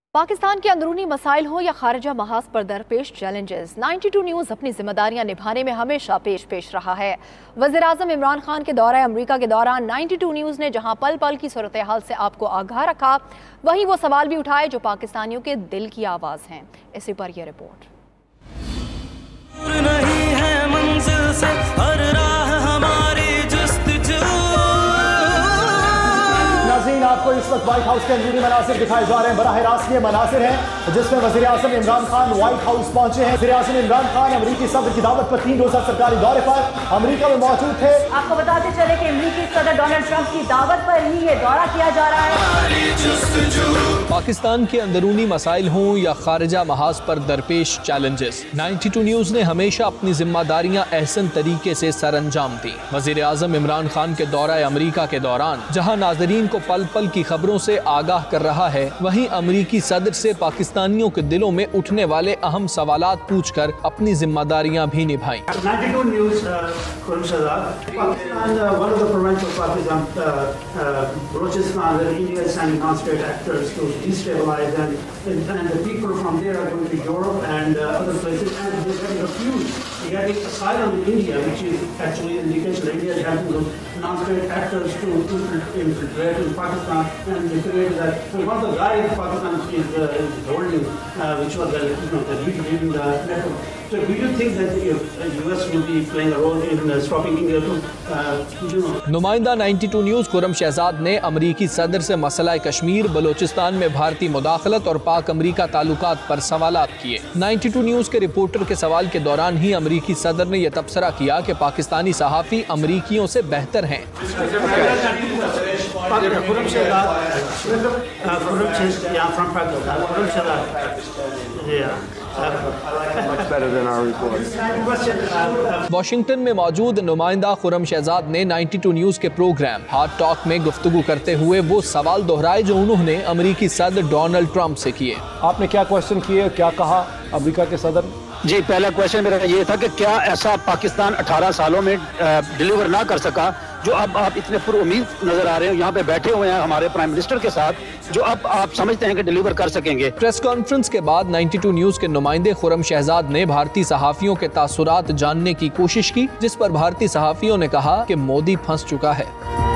पाकिस्तान के अंदरूनी मसाइल हो या खारजा महाज पर दरपेश चैलेंजेस, 92 न्यूज़ अपनी जिम्मेदारियां निभाने में हमेशा पेश रहा है। वज़ीर-ए-आज़म इमरान खान के दौरे अमरीका के दौरान 92 न्यूज़ ने जहां पल पल की सूरत हाल से आपको आगाह रखा, वहीं वो सवाल भी उठाए जो पाकिस्तानियों के दिल की आवाज़ हैं। इसी पर यह रिपोर्ट। आपको इस वक्त व्हाइट हाउस के अंदरूनी मनासिर दिखाए जा रहे हैं। बराह रास्त ये मनासिर हैं जिसमें वज़ीर आज़म इमरान खान व्हाइट हाउस पहुंचे हैं। वज़ीर आज़म इमरान खान अमरीकी सदर की दावत पर 3 रोज़ा सरकारी दौरे पर अमरीका में मौजूद थे। आपको बताते चले कि अमरीकी सदर डोनाल्ड ट्रंप की दावत पर ही ये दौरा किया जा रहा है। पाकिस्तान के अंदरूनी मसाइल हों या खारजा महाज पर दरपेश चैलेंजेस, 92 न्यूज़ ने हमेशा अपनी जिम्मेदारियां अहसन तरीके से सरअंजाम दी। वज़ीर आज़म इमरान खान के दौरा अमरीका के दौरान जहां नाज़रीन को पल पल की खबरों से आगाह कर रहा है, वहीं अमरीकी सदर से पाकिस्तानियों के दिलों में उठने वाले अहम सवालात पूछकर अपनी जिम्मेदारियां भी निभाई। 92 news destabilize and the people from there are going to Europe and other places and they're getting refused. They're getting asylum in India, which is actually an indication that India is helping those non-state actors to infiltrate in Pakistan and they create that. So one of the guys Pakistan is holding, which was the leading the network. So do you think that the US will be playing a role in stopping India to नुमाइंदा 92 news Khurram Shahzad ने अमरीकी सदर से मसला कश्मीर, बलोचिस्तान में भारतीय मुदाखलत और पाक अमरीका ताल्लुकात पर सवालात किए। 92 न्यूज़ के रिपोर्टर के सवाल के दौरान ही अमरीकी सदर ने यह तबसरा किया कि पाकिस्तानी सहाफ़ी अमरीकियों से बेहतर हैं। वाशिंगटन में मौजूद नुमाइंदा खुर्रम शहजाद ने 92 न्यूज़ के प्रोग्राम हार्ड टॉक में गुफ्तगू करते हुए वो सवाल दोहराए जो उन्होंने अमरीकी सदर डोनाल्ड ट्रंप से किए। आपने क्या क्वेश्चन किए, क्या कहा अमरीका के सदर? जी, पहला क्वेश्चन मेरा ये था कि क्या ऐसा पाकिस्तान 18 सालों में डिलीवर ना कर सका जो अब आप इतने पुरुमीद नजर आ रहे हो, यहाँ पे बैठे हुए हैं हमारे प्राइम मिनिस्टर के साथ, जो अब आप समझते हैं कि डिलीवर कर सकेंगे। प्रेस कॉन्फ्रेंस के बाद 92 न्यूज़ के नुमाइंदे खुर्रम शहजाद ने भारतीय सहाफ़ियों के तासुरात जानने की कोशिश की, जिस पर भारतीय सहाफ़ियों ने कहा कि मोदी फंस चुका है।